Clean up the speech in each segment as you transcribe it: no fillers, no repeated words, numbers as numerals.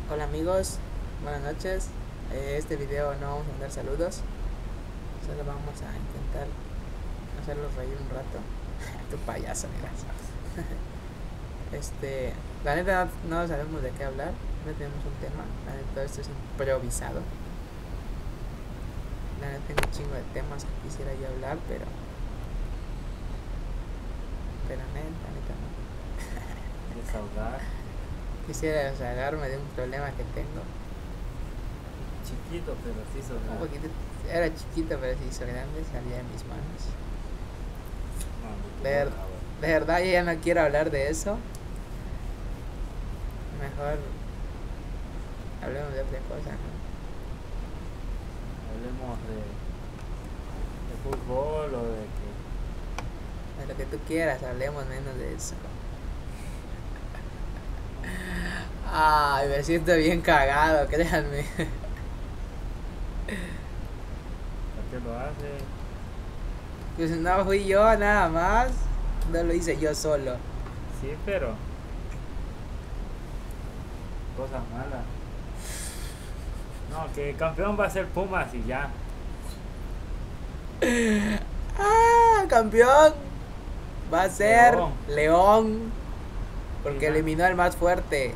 Hola amigos, buenas noches. Este video no vamos a mandar saludos, solo vamos a intentar hacerlos reír un rato. Tu payaso, mira. La neta no sabemos de qué hablar, no tenemos un tema, la neta todo esto es improvisado. La neta tengo un chingo de temas que quisiera yo hablar, pero neta no. Desahogar. Quisiera desahogarme de un problema que tengo. Chiquito, pero sí Un sonar. poquito, era chiquito, pero se hizo grande, salía de mis manos. No, De verdad, yo ya no quiero hablar de eso. Mejor hablemos de otra cosa, ¿no? Hablemos de fútbol o de que. De lo que tú quieras, hablemos menos de eso. Ay, me siento bien cagado, créanme. ¿Por qué lo hace? Pues no fui yo nada más. No lo hice yo solo. Sí, pero. Cosa mala. No, que el campeón va a ser Pumas y ya. ¡Ah! Campeón. Va a ser León. León. Porque Ajá. eliminó al más fuerte.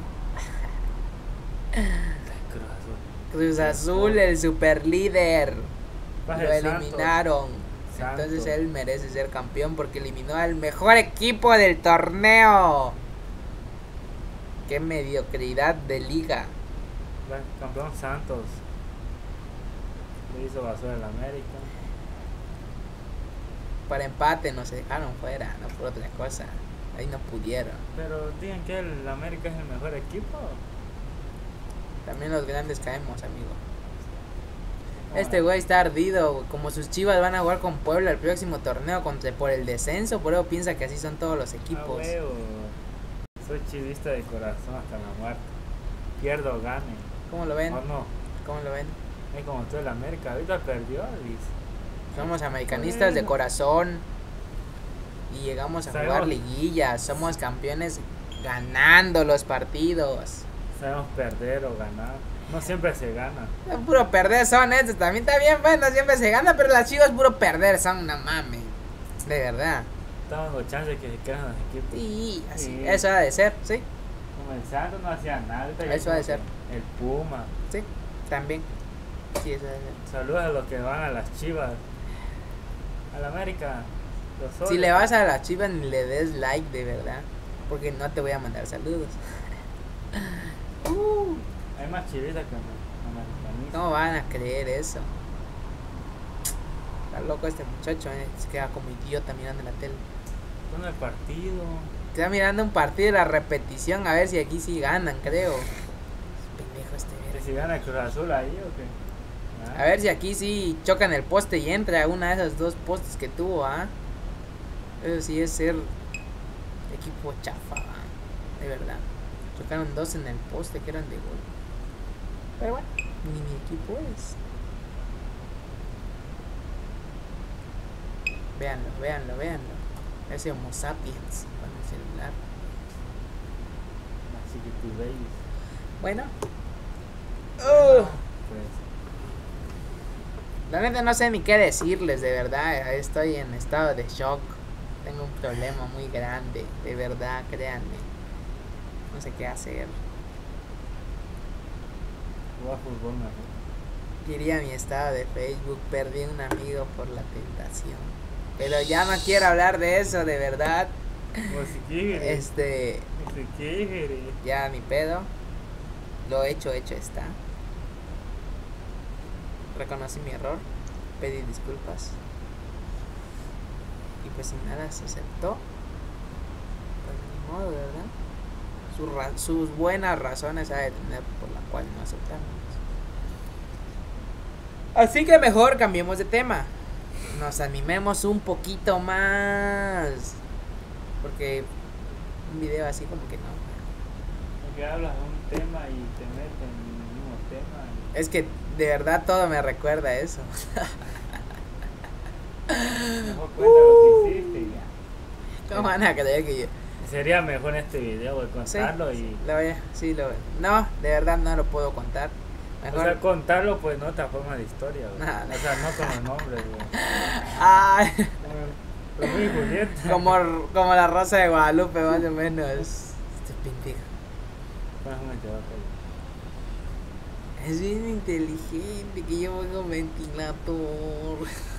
Cruz Azul. Cruz Azul, el super líder. Va a Lo ser Santos. eliminaron. Santos. Entonces él merece ser campeón porque eliminó al mejor equipo del torneo. Qué mediocridad de liga. Va campeón Santos. Le hizo basura al América. Para empate nos dejaron fuera, no por otra cosa. Ahí no pudieron. Pero digan que el América es el mejor equipo. También los grandes caemos, amigo. No, Este güey está ardido. Como sus Chivas van a jugar con Puebla el próximo torneo por el descenso, por eso piensa que así son todos los equipos. huevo. Soy chivista de corazón hasta la muerte. Pierdo o gane. ¿Cómo lo ven? ¿O no? ¿Cómo lo ven? Es como tú el América. Ahorita perdió, Luis. Somos americanistas de corazón y llegamos a jugar Sabemos. liguillas. Somos campeones ganando los partidos. Sabemos perder o ganar. No siempre se gana. Puro perder son estos. También está bien, bueno, siempre se gana, pero las Chivas puro perder son, no mames. De verdad. Estamos con chance de que se quedan los equipos. Sí, así. Sí. Eso ha de ser, sí. Como el Santos no hacía nada. Ahorita ya Eso ha de como ser. que El Puma. Sí, también. Sí, eso ha de ser. Saludos a los que van a las Chivas. Al América. Los Si soles. le vas a las Chivas ni le des like, de verdad. Porque no te voy a mandar saludos. Hay más chivistas que americanistas. ¿Cómo van a creer eso? Está loco este muchacho, se queda como idiota mirando la tele. Con el partido. Está mirando un partido de la repetición a ver si aquí sí ganan, creo. Pendejo este Que verga. si gana el Cruz Azul ahí o qué. A ver si aquí sí chocan el poste y entra una de esas dos postes que tuvo, ¿ah? Eso sí es ser equipo chafa, ¿ah? De verdad. Chocaron dos en el poste que eran de gol. Pero bueno, ni mi equipo es. Véanlo. Ese Homo sapiens con el celular. Así que tú veis. Bueno. Pues. La neta no sé ni qué decirles, de verdad. Estoy en estado de shock. Tengo un problema muy grande, de verdad, créanme. No sé qué hacer. Jugar fútbol mejor. Diría mi estado de Facebook, perdí un amigo por la tentación. Pero ya no quiero hablar de eso, de verdad. Pues si quieres. Si quieres. Ya ni pedo. Lo hecho está. Reconocí mi error, pedí disculpas. Y pues sin nada se aceptó. Pues ni modo, ¿verdad? Sus buenas razones ha de tener por la cual no aceptamos. Así que mejor cambiemos de tema. Nos animemos un poquito más. Porque un video así como que no. Porque hablas de un tema y te metes en el mismo tema. Es que de verdad todo me recuerda a eso. Mejor cuenta lo que hiciste y ya. ¿Cómo van a creer que yo? Sería mejor en este video, güey, contarlo y... No, de verdad no lo puedo contar. O Mejor... sea, contarlo pues en otra forma de historia, güey. Nah. O sea, no con los nombres, güey. Ay, Romeo y Julieta. como la Rosa de Guadalupe, más o menos. Este pendejo. Más o menos te va a caer. Es bien inteligente que yo voy con ventilador.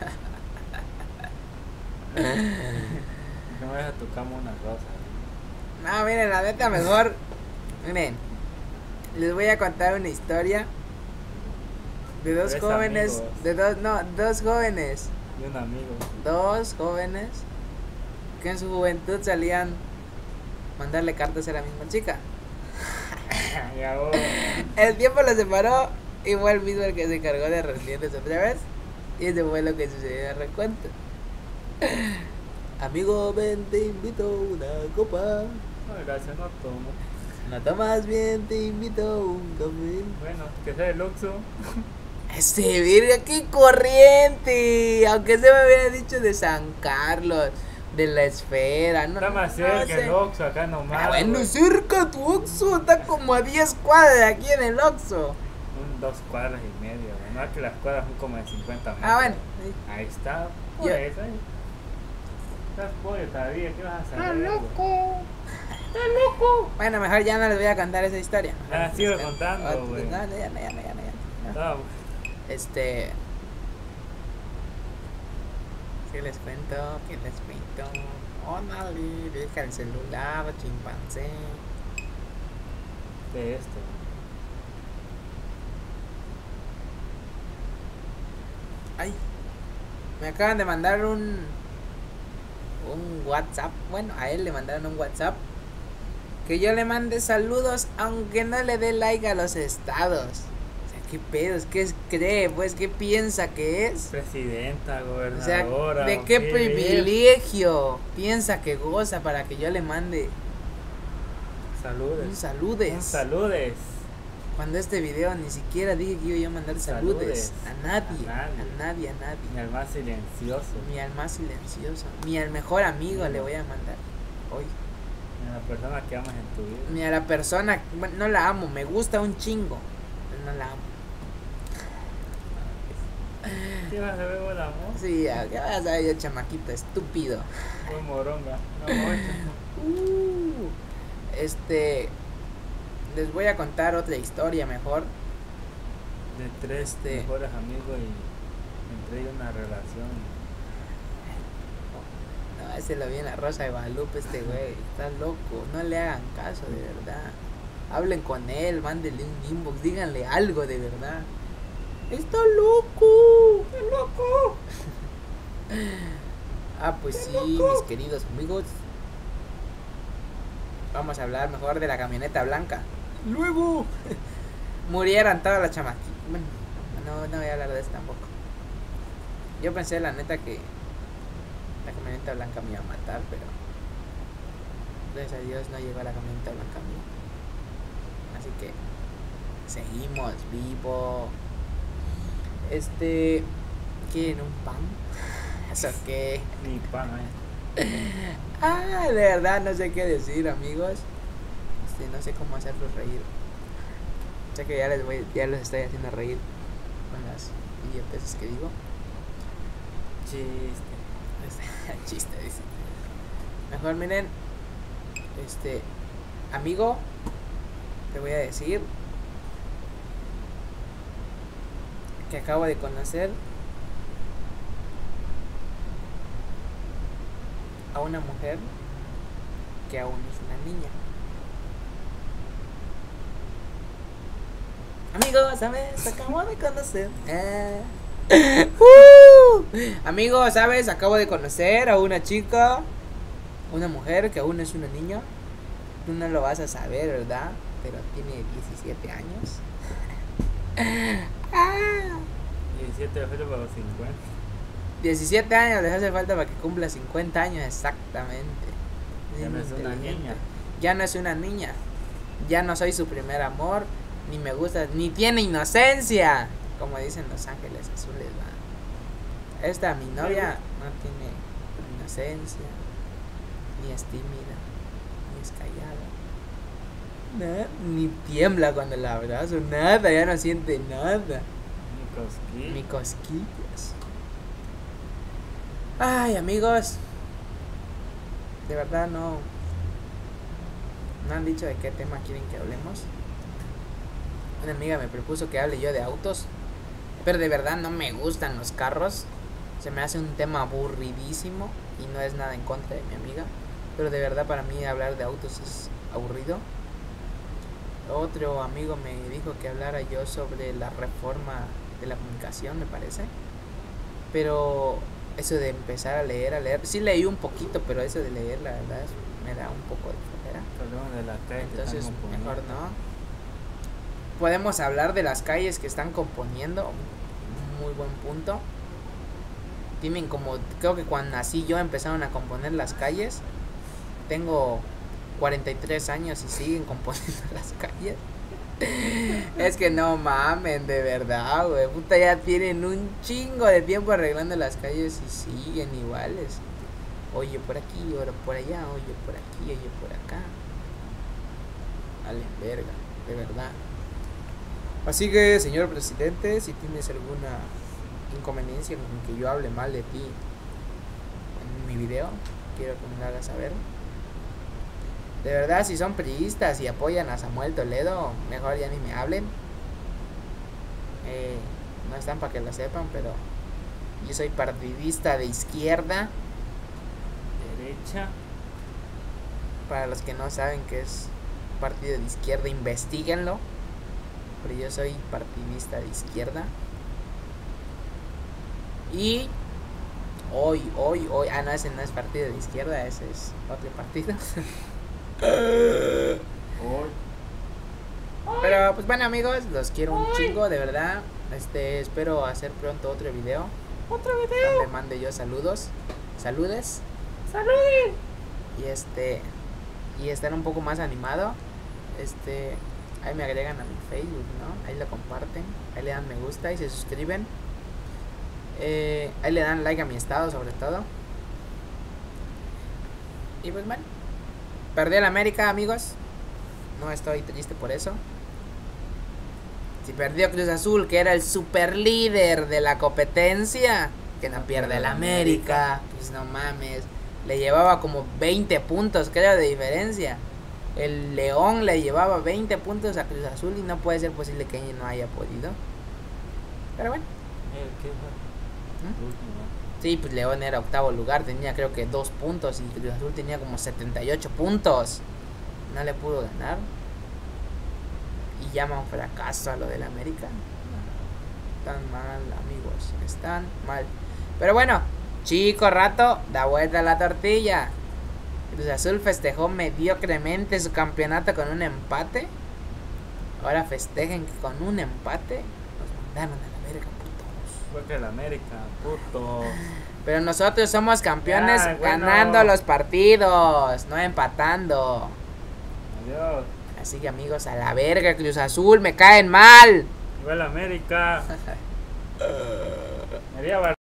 No me dejas tu cama una rosa. No, miren, la neta mejor. Miren, les voy a contar una historia de dos Tres jóvenes, amigos. dos jóvenes, Y un amigo. dos jóvenes que en su juventud salían mandarle cartas a la misma chica. Ya, güey. El tiempo los separó y fue el mismo el que se encargó de rendirles otra vez. Y eso fue lo que sucedió en el recuento. Amigo, ven, te invito a una copa. No, gracias, no tomo. No tomas bien, te invito a un café. Bueno, que sea el Oxxo. Este, virga, qué corriente. Aunque se me hubiera dicho de San Carlos, de la Esfera. No, Está más no cerca sé. el Oxxo acá nomás. Ah, bueno, güey. cerca tu Oxxo. Está como a 10 cuadras de aquí en el Oxxo. 2 cuadras y media, güey. No es que las cuadras son como de 50 metros. Ah, bueno. Ahí está. Por Yo- eso, ahí. Estás pollo todavía, ¿qué vas a hacer? ¡Está loco! Bueno, mejor ya no les voy a contar esa historia. Ah, sigo contando, No, güey. ya. No, Este. ¿Qué les cuento? Oh, no, deja el celular, chimpancé. de esto. Ay, me acaban de mandar un WhatsApp. Bueno, a él le mandaron un WhatsApp. Que yo le mande saludos aunque no le dé like a los estados. O sea, ¿qué pedos? ¿Qué cree? Pues, ¿qué piensa que es? Presidenta, O sea, gobernadora. ¿de qué privilegio piensa que goza para que yo le mande Saludes. un saludes? Un saludes. Cuando este video ni siquiera dije que iba a mandar saludes. A nadie. Ni al más silencioso. Ni al más silencioso. Ni al mejor amigo le voy a mandar hoy. Ni a la persona que amas en tu vida. Ni a la persona, bueno, no la amo, me gusta un chingo, pero no la amo. ¿Qué vas a ver buen amor? Sí, ¿qué vas a ver yo, chamaquito estúpido? Buen moronga. No, mucho. Les voy a contar otra historia mejor. De tres mejores amigos y entre ellos una relación. No, ese lo vi en la Rosa de Guadalupe, este güey, está loco, no le hagan caso, de verdad. Hablen con él, mándenle un inbox, díganle algo de verdad. ¡Está loco! ¡Está loco! Ah, pues sí, mis queridos amigos. Vamos a hablar mejor de la camioneta blanca. Luego murieron todas las chamaquitas. Bueno, no voy a hablar de eso tampoco. Yo pensé la neta que la camioneta blanca me iba a matar, pero gracias a Dios no llegó la camioneta blanca a mí. Así que seguimos vivo. ¿Quieren un pan? ¿Eso qué? Ni pan, Ah, de verdad no sé qué decir, amigos. No sé cómo hacerlos reír. Sé que ya los estoy haciendo reír con las idioteces que digo. Chiste, dice. Mejor miren, amigo, te voy a decir que acabo de conocer a una mujer que aún es una niña. Amigos, ¿sabes? Acabo de conocer. Amigos, ¿sabes? Acabo de conocer a una chica, una mujer que aún es una niña. Tú no lo vas a saber, ¿verdad? Pero tiene 17 años. 17 de febrero para los 50. 17 años les hace falta para que cumpla 50 años exactamente. Ya no es una niña. Ya no es una niña. Ya no soy su primer amor. Ni me gusta, ni tiene inocencia. Como dicen Los Ángeles Azules, ¿va? Esta, mi novia, no tiene inocencia. Ni es tímida. es callado. Ni tiembla cuando la abrazo, nada, ya no siente nada. Ni cosquillas. Ay, amigos. De verdad no han dicho de qué tema quieren que hablemos. Una amiga me propuso que hable yo de autos, pero de verdad no me gustan los carros. Se me hace un tema aburridísimo y no es nada en contra de mi amiga, pero de verdad para mí hablar de autos es aburrido. Otro amigo me dijo que hablara yo sobre la reforma de la comunicación, me parece. Pero eso de empezar a leer, sí leí un poquito, pero eso de leer la verdad me da un poco de flojera. Entonces mejor no. Podemos hablar de las calles que están componiendo. Muy buen punto. Tienen como, creo que cuando nací yo empezaron a componer las calles. Tengo 43 años y siguen componiendo las calles. Es que no mamen, de verdad, güey. Puta, ya tienen un chingo de tiempo arreglando las calles y siguen iguales. Oye por aquí, ahora por allá, oye por aquí, oye por acá. Vale, verga, de verdad. Así que, señor presidente, si tienes alguna inconveniencia con que yo hable mal de ti en mi video, quiero que me lo hagas saber. De verdad, si son priistas y apoyan a Samuel Toledo, mejor ya ni me hablen. No están para que lo sepan, pero yo soy partidista de izquierda. Derecha. Para los que no saben qué es partido de izquierda, investiguenlo. Pero yo soy partidista de izquierda. Y hoy, no, ese no es partido de izquierda, ese es otro partido. Pero pues bueno, amigos, los quiero un chingo, de verdad. Espero hacer pronto otro video donde mande yo saludes y estar un poco más animado. Ahí me agregan a mi Facebook, ¿no? Ahí lo comparten, ahí le dan me gusta y se suscriben. Ahí le dan like a mi estado, sobre todo. Y pues bueno, perdí el América, amigos. No estoy triste por eso. Si perdió Cruz Azul, que era el super líder de la competencia, que no pierde el América, pues no mames. Le llevaba como 20 puntos, creo, de diferencia. El León le llevaba 20 puntos a Cruz Azul y no puede ser posible que ella no haya podido. Pero bueno. Sí, pues León era octavo lugar, tenía creo que 2 puntos y Cruz Azul tenía como 78 puntos. No le pudo ganar. Y llama un fracaso a lo del América. Están mal, amigos, están mal. Pero bueno, chico rato, da vuelta a la tortilla. Cruz Azul festejó mediocremente su campeonato con un empate. Ahora festejen que con un empate nos mandaron a la verga, putos. Fue que el América, puto. Pero nosotros somos campeones bueno, ganando los partidos, no empatando. Adiós. Así que amigos, a la verga, Cruz Azul, me caen mal. Fue el América. Me